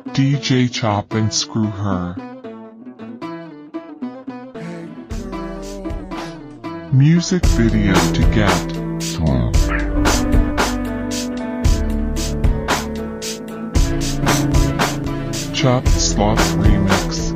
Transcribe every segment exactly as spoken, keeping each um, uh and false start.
D J Chop and Screw Her. Music video to get. Chop Sloth Remix.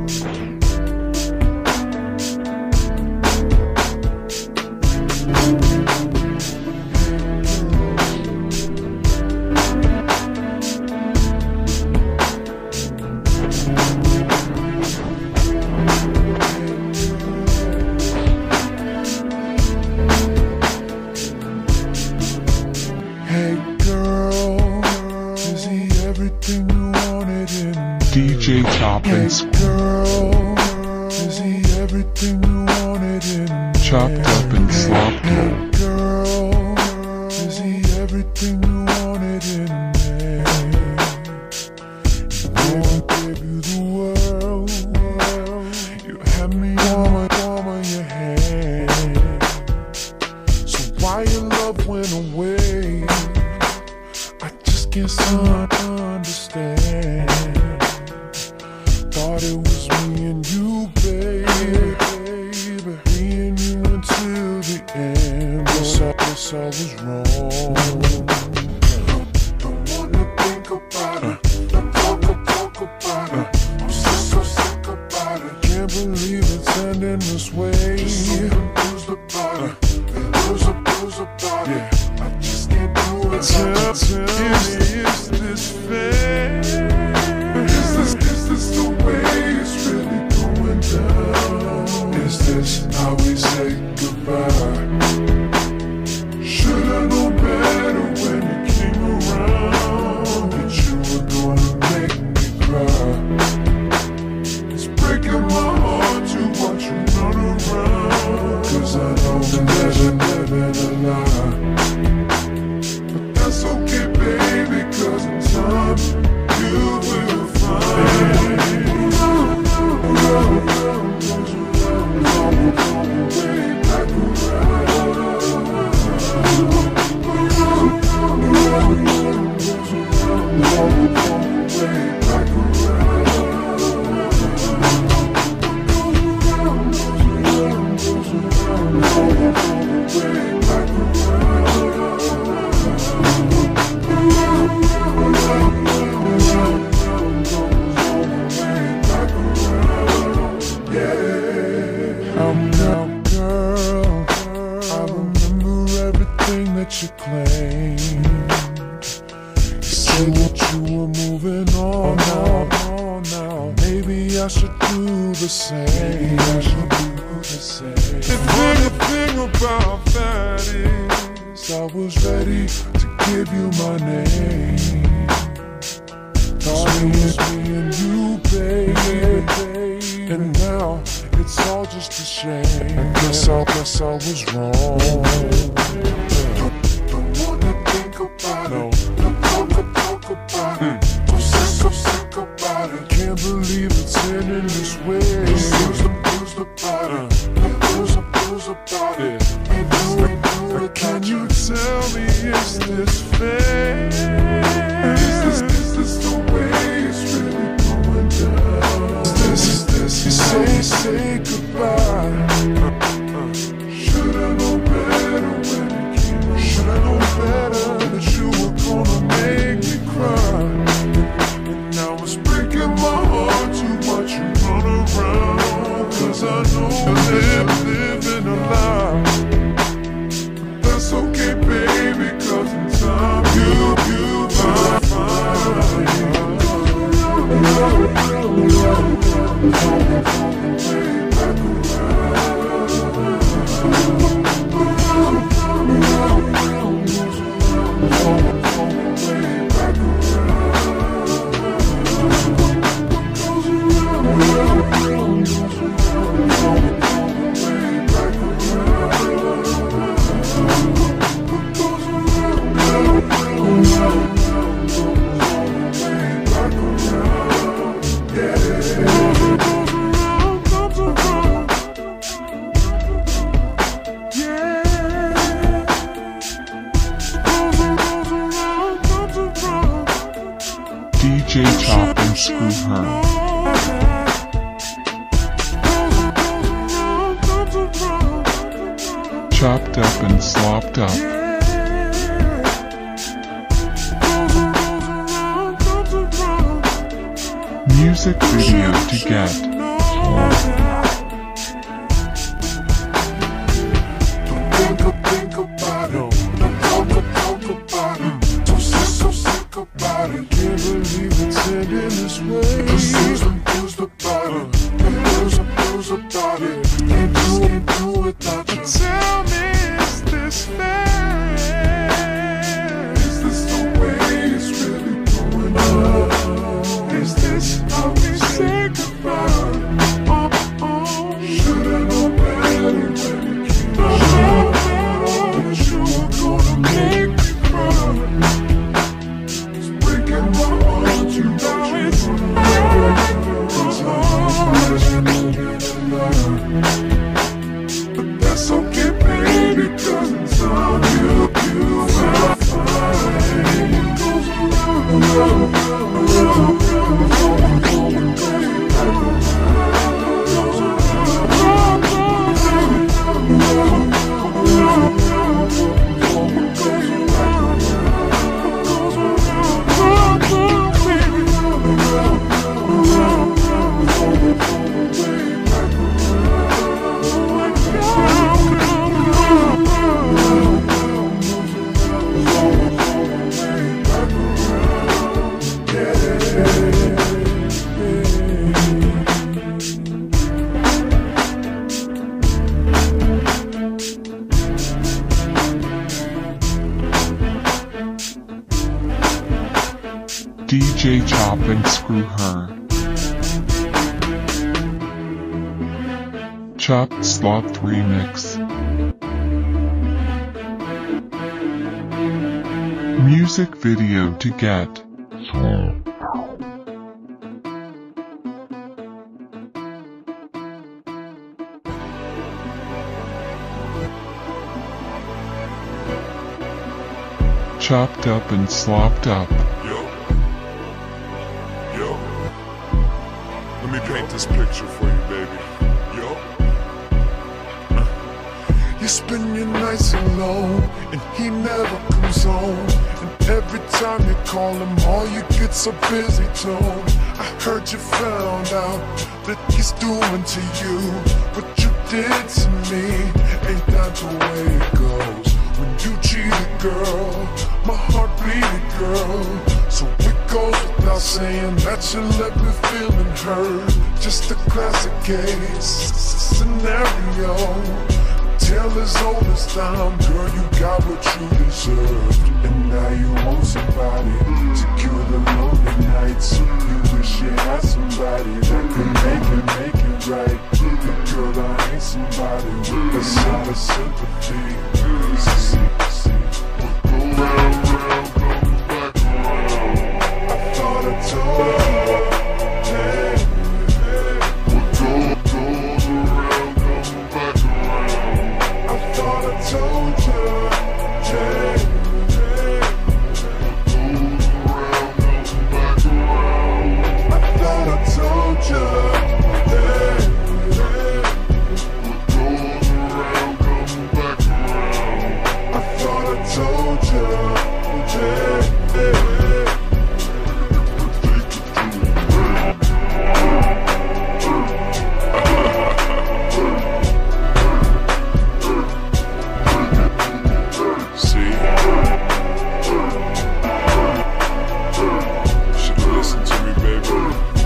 D J Chop and Screw. Girl, is he everything you wanted in me? Chopped up and slopped up. Girl, is he everything you wanted in me? You want to give you the world. You had me on my palm of your hand. So why your love went away? I just can't understand. Thought it was me and you, baby, baby. Me and you until the end. Guess I, guess I was wrong. Don't wanna think about it. Don't talk, talk about it. I'm so, so sick about it. Can't believe it's ending this way. Just so confused about it. Confused, confused about it. I just can't do it. Tell, tell me, is this fair? Is this, is this the way it's really going down? Is this how we say goodbye? Should've known better when you came around, that you were gonna make me cry. It's breaking my heart to watch you run around, cause I know that you're living a lie. But that's okay, baby, cause in time you will find. You claimed, you said that you were moving on now, now. Maybe I should do the same. I should do the same. The thing, the thing about that is, I was ready to give you my name. Thought it was me and you, baby, and now it's all just a shame. I guess I guess I was wrong. No. Don't talk, talk about it. I'm sick, so sick about it. Can't believe it's ending this way. Confused, confused about it. Confused, confused about it. Ain't do, ain't do it. Can you tell me, is this fair? Is this, is this the way it's really going down? Is this, is this, you say, say goodbye. Should've known better when it came. Should've known better. You were gonna make me cry, and now it's breaking my heart to watch you run around. D J Chop and Screw Her. Chopped up and slopped up. Music video to get. Think, think about it. Don't talk, talk about it. So sick, so sick about it. Can't believe it's ending this way. Confused, confused about it. Confused, confused about it. Can't do, can't do without you. Tell me, is this fair? Is this the way it's really going on? Is this how we say goodbye? Oh, oh. Should've known better when you came around. You were gonna make me cry. It's breaking my heart, you know it's but that's okay, baby, 'cause in time you, you will find what goes around, around, around, D J Chop and Screw Her. Chopped Sloth Remix. Music video to get. Chopped up and slopped up. Yo, yo, let me paint this picture for you, baby. Yo, uh. You spend your nights alone, and he never comes home. And every time you call him, all you get's a busy tone. I heard you found out that he's doing to you what you did to me. Ain't that the way it goes? When you cheated, girl, my heart bleeded, girl. So it goes without saying that you left me feeling hurt. Just a classic case scenario. Tale as old as time, girl, you got what you deserved. And now you want somebody to cure the lonely nights. You wish you had somebody that could make it, make it right. But girl, I ain't somebody with a side of sympathy. See, see, what go round, round, comes back around. I thought I told you, hey, hey. What goes, goes around, comes back around. I thought I told you, hey, hey. What goes around, comes back around. I thought I told you, hey, hey. What goes around, comes back around. I thought I told you, yeah, yeah. See? Should've listened to me, baby.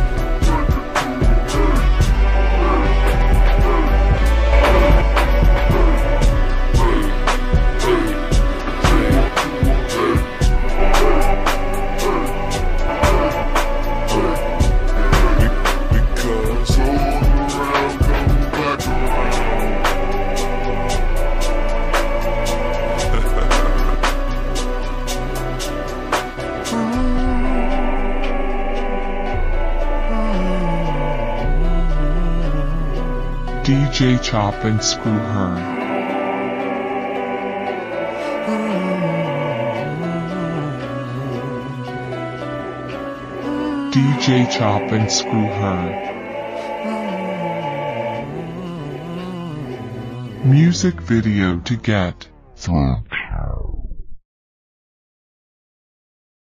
D J Chop and Screw Her. D J Chop and Screw Her. Music video to get through.